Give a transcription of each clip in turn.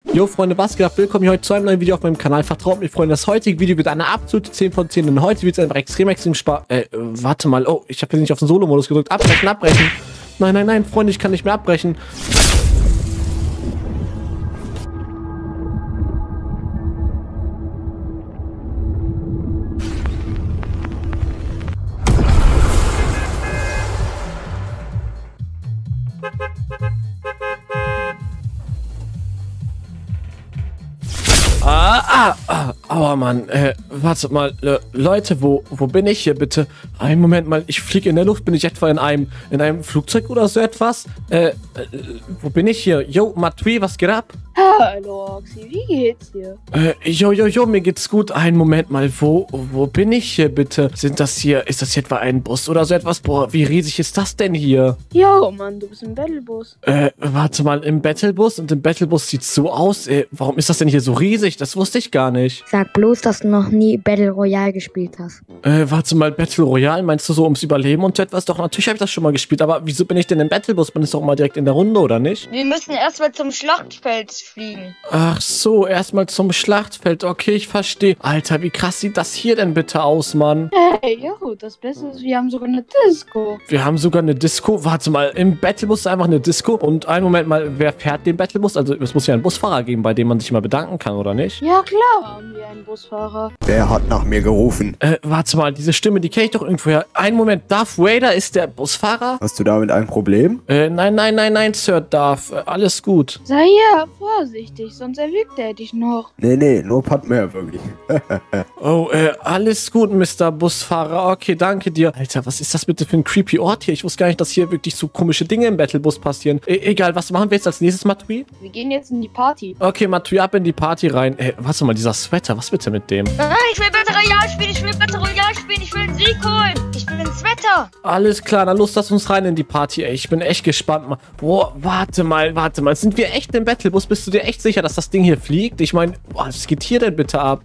Jo Freunde, was geht ab? Willkommen hier heute zu einem neuen Video auf meinem Kanal. Vertraut mir, Freunde, das heutige Video wird eine absolute 10 von 10 und heute wird es einfach extrem Spaß. Warte mal, oh, ich habe jetzt nicht auf den Solo-Modus gedrückt. Abbrechen. Nein, Freunde, ich kann nicht mehr abbrechen. Aua, Mann. Warte mal. Leute, wo bin ich hier bitte? Einen Moment mal. Ich fliege in der Luft. Bin ich etwa in einem Flugzeug oder so etwas? Wo bin ich hier? Yo, Matui, was geht ab? Hallo, Oxy, wie geht's dir? Jo, mir geht's gut. Einen Moment mal. Wo bin ich hier bitte? Ist das hier etwa ein Bus oder so etwas? Boah, wie riesig ist das denn hier? Jo, Mann, du bist im Battlebus. Warte mal, im Battlebus? Und im Battlebus sieht's so aus. Warum ist das denn hier so riesig? Das wusste ich gar nicht. Sag bloß, dass du noch nie Battle Royale gespielt hast. Warte mal, Battle Royale? Meinst du so ums Überleben und so etwas? Doch, natürlich habe ich das schon mal gespielt. Aber wieso bin ich denn im Battlebus? Man ist doch mal direkt in der Runde, oder nicht? Wir müssen erstmal zum Schlachtfeld fliegen. Ach so, erstmal zum Schlachtfeld. Okay, ich verstehe. Alter, wie krass sieht das hier denn bitte aus, Mann? Hey, jo, das Beste ist, wir haben sogar eine Disco. Wir haben sogar eine Disco? Warte mal, im Battlebus ist einfach eine Disco? Und einen Moment mal, wer fährt den Battlebus? Also, es muss ja einen Busfahrer geben, bei dem man sich mal bedanken kann, oder nicht? Ja, klar haben wir einen Busfahrer. Wer hat nach mir gerufen? Warte mal, diese Stimme, die kenne ich doch irgendwoher. Einen Moment, Darth Vader ist der Busfahrer? Hast du damit ein Problem? Nein, Sir Darth. Alles gut. Sei ja vorsichtig, sonst erwürgt er dich noch. Nee, nur Padmé wirklich. Oh, alles gut, Mr. Busfahrer. Okay, danke dir. Alter, was ist das bitte für ein creepy Ort hier? Ich wusste gar nicht, dass hier wirklich so komische Dinge im Battlebus passieren. Egal, was machen wir jetzt als nächstes, Matui? Wir gehen jetzt in die Party. Okay, Matui, ab in die Party rein. Warte mal, dieser Sweater, was bitte mit dem? Ich will Battle Royale spielen, ich will einen Sieg holen. Ich will ins Wetter. Alles klar, dann los, lass uns rein in die Party, ey. Ich bin echt gespannt. Boah, warte mal. Sind wir echt im Battlebus? Bist du dir echt sicher, dass das Ding hier fliegt? Ich meine, was geht hier denn bitte ab?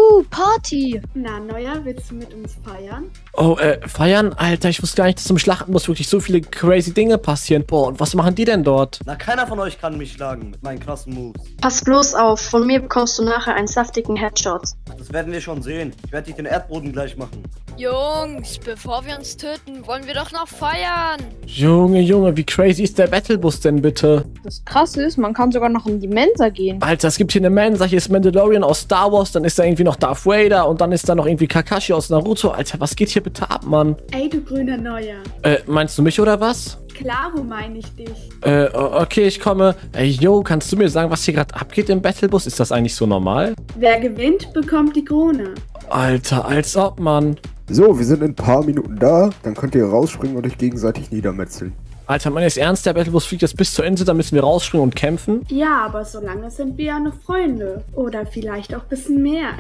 Party! Na, Neuer, willst du mit uns feiern? Oh, feiern? Alter, ich wusste gar nicht, dass im Schlachtenbus wirklich so viele crazy Dinge passieren. Boah, und was machen die denn dort? Na, keiner von euch kann mich schlagen mit meinen krassen Moves. Pass bloß auf, von mir bekommst du nachher einen saftigen Headshot. Das werden wir schon sehen. Ich werde dich den Erdboden gleich machen. Jungs, bevor wir uns töten, wollen wir doch noch feiern. Junge, wie crazy ist der Battlebus denn bitte? Das Krasse ist, man kann sogar noch in die Mensa gehen. Alter, es gibt hier eine Mensa, hier ist Mandalorian aus Star Wars, dann ist da irgendwie noch Darth Vader und dann ist da noch irgendwie Kakashi aus Naruto. Alter, was geht hier bitte ab, Mann? Ey, du grüner Neuer. Meinst du mich oder was? Klaro meine ich dich. Okay, ich komme. Ey, kannst du mir sagen, was hier gerade abgeht im Battlebus? Ist das eigentlich so normal? Wer gewinnt, bekommt die Krone. Alter, als ob, Mann. So, wir sind in ein paar Minuten da. Dann könnt ihr rausspringen und euch gegenseitig niedermetzeln. Alter, Mann, ist ernst? Der Battlebus fliegt jetzt bis zur Insel, da müssen wir rausspringen und kämpfen? Ja, aber solange sind wir ja noch Freunde. Oder vielleicht auch ein bisschen mehr.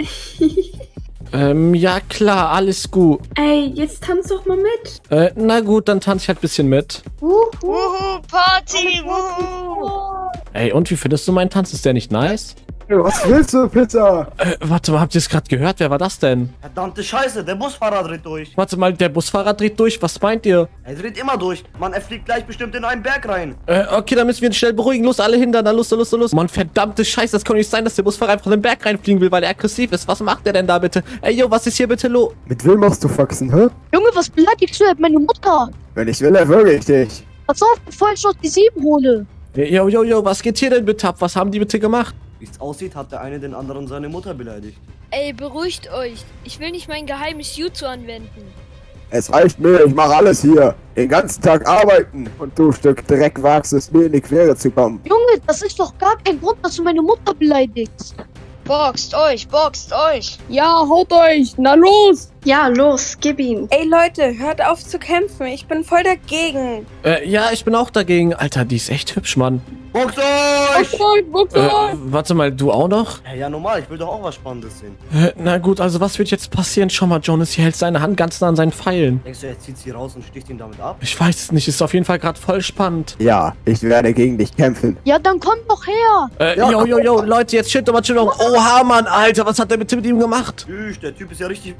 Ja klar, alles gut. Ey, jetzt tanz doch mal mit. Na gut, dann tanze ich halt ein bisschen mit. Wuhu, Party, wuhu. Ey, und wie findest du meinen Tanz? Ist der nicht nice? Was willst du, Pizza? Warte mal, habt ihr es gerade gehört? Wer war das denn? Verdammte Scheiße, der Busfahrer dreht durch. Warte mal, der Busfahrer dreht durch. Was meint ihr? Er dreht immer durch. Mann, er fliegt gleich bestimmt in einen Berg rein. Okay, dann müssen wir ihn schnell beruhigen. Los, alle hindern. Dann los. Mann, verdammte Scheiße, das kann nicht sein, dass der Busfahrer einfach in den Berg reinfliegen will, weil er aggressiv ist. Was macht der denn da bitte? Ey, was ist hier bitte los? Mit wem machst du Faxen, hä? Junge, was beleidigst du halt meine Mutter? Wenn ich will, erwürge ich dich. Pass auf, bevor ich noch die 7 hole. Jo, was geht hier denn bitte ab? Was haben die bitte gemacht? Wie es aussieht, hat der eine den anderen seine Mutter beleidigt. Ey, beruhigt euch. Ich will nicht mein geheimes Jutsu anwenden. Es reicht mir, ich mache alles hier. Den ganzen Tag arbeiten. Und du Stück Dreck wagst es mir in die Quere zu kommen. Junge, das ist doch gar kein Grund, dass du meine Mutter beleidigst. Boxt euch. Ja, haut euch. Na los. Ja, los, gib ihn. Ey Leute, hört auf zu kämpfen. Ich bin voll dagegen. Ja, ich bin auch dagegen. Alter, die ist echt hübsch, Mann. Boxt euch! Warte mal, du auch noch? Ja, normal, ich will doch auch was Spannendes sehen. Na gut, also was wird jetzt passieren? Schau mal, Jonas, hier hält seine Hand ganz nah an seinen Pfeilen. Denkst du, er zieht sie raus und sticht ihn damit ab? Ich weiß es nicht, ist auf jeden Fall gerade voll spannend. Ja, ich werde gegen dich kämpfen. Ja, dann komm doch her. Leute, jetzt chill doch mal. Oha, Mann, Alter, was hat der bitte mit ihm gemacht? Tschüss, der Typ ist ja richtig weggeflogen.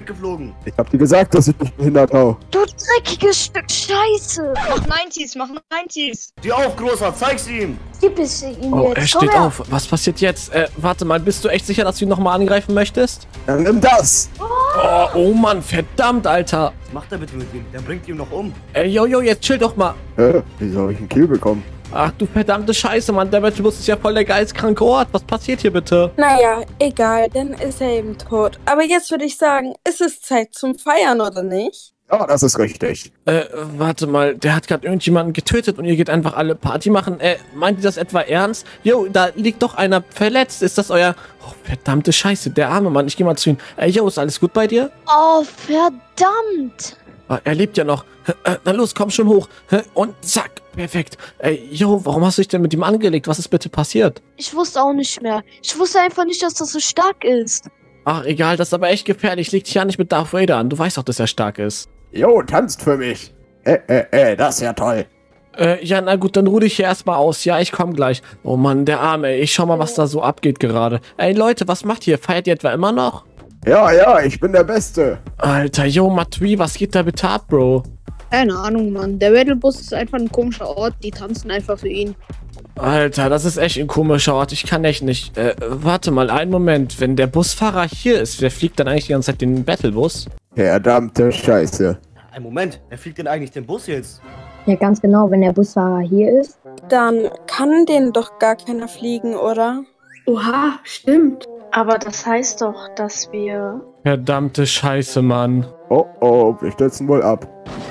machen. Ich hab dir gesagt, dass ich dich behindert hau. Du dreckiges Stück Scheiße. Mach 90s, mach 90s. Steh auf, Großer, zeig's ihm. Gib es ihm Oh, jetzt. er Komm steht her. auf. Was passiert jetzt? Warte mal, bist du echt sicher, dass du ihn nochmal angreifen möchtest? Dann nimm das. Oh Mann, verdammt, Alter. Was macht er bitte mit ihm? Der bringt ihn noch um. Jojo, jetzt chill doch mal. Wie soll ich einen Kill bekommen? Ach du verdammte Scheiße, Mann. Der Battlebus ist ja voll der geistkranke Ort. Was passiert hier bitte? Naja, egal, dann ist er eben tot. Aber jetzt würde ich sagen, ist es Zeit zum Feiern, oder nicht? Ja, das ist richtig. Warte mal. Der hat gerade irgendjemanden getötet und ihr geht einfach alle Party machen. Meint ihr das etwa ernst? Jo, da liegt doch einer verletzt. Ist das euer... Oh, verdammte Scheiße. Der arme Mann. Ich geh mal zu ihm. Jo, ist alles gut bei dir? Oh, verdammt. Er lebt ja noch. Na los, komm schon hoch. Und zack. Perfekt. Jo, warum hast du dich denn mit ihm angelegt? Was ist bitte passiert? Ich wusste auch nicht mehr. Ich wusste einfach nicht, dass das so stark ist. Ach, egal, das ist aber echt gefährlich. Leg dich ja nicht mit Darth Vader an. Du weißt doch, dass er stark ist. Jo, tanzt für mich. Das ist ja toll. Ja, na gut, dann ruh dich hier erstmal aus. Ja, ich komm gleich. Oh Mann, der Arme, ey. Ich schau mal, was da so abgeht gerade. Ey, Leute, was macht ihr? Feiert ihr etwa immer noch? Ja, ich bin der Beste. Alter, yo, Matui, was geht da bitte ab, Bro? Keine Ahnung, Mann. Der Battlebus ist einfach ein komischer Ort. Die tanzen einfach für ihn. Alter, das ist echt ein komischer Ort. Ich kann echt nicht. Warte mal, einen Moment. Wenn der Busfahrer hier ist, wer fliegt dann eigentlich die ganze Zeit den Battlebus? Verdammte Scheiße. Ein Moment, wer fliegt denn eigentlich den Bus jetzt? Ja, ganz genau, wenn der Busfahrer hier ist. Dann kann den doch gar keiner fliegen, oder? Oha, stimmt. Aber das heißt doch, dass wir... Verdammte Scheiße, Mann. Oh, wir stürzen wohl ab.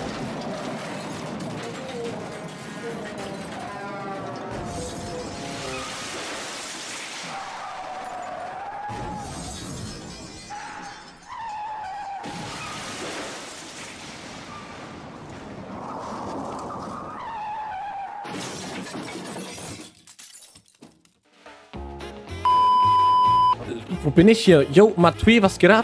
Wo bin ich hier? Yo, Matui, was geht ab?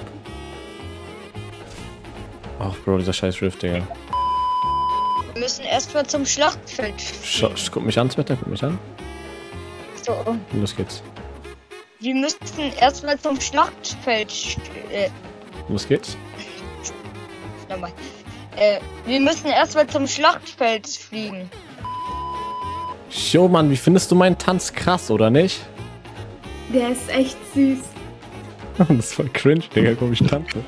Ach, Bro, dieser scheiß Rift, Digga. Wir müssen erstmal zum Schlachtfeld. Guck mich an, Twitter, guck mich an. So. Los geht's. Wir müssen erstmal zum Schlachtfeld. Los geht's. Nochmal. Wir müssen erstmal zum Schlachtfeld fliegen. Yo, Mann, wie findest du meinen Tanz krass, oder nicht? Der ist echt süß. Das ist voll cringe, Digga, komm, ich tanze.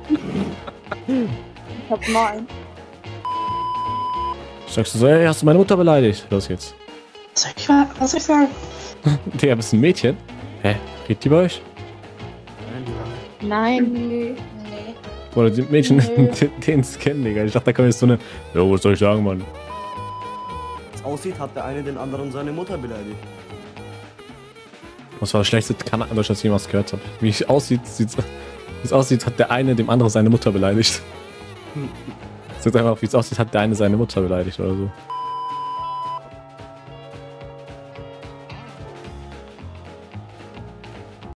Ich hab neun. Sagst du so, hey, hast du meine Mutter beleidigt? Los geht's. Was soll ich sagen? Digga, bist du ein Mädchen? Hä? Redet die bei euch? Nein. Nee. Nee. Oder die Mädchen, den scannen, Digga. Ich dachte, da kommt jetzt so eine... Jo, was soll ich sagen, Mann? Wie es aussieht, hat der eine den anderen seine Mutter beleidigt. Das war das schlechteste Kanal, das ich jemals gehört habe. Wie es aussieht, hat der eine dem anderen seine Mutter beleidigt. Sagt einfach, wie es aussieht, hat der eine seine Mutter beleidigt oder so.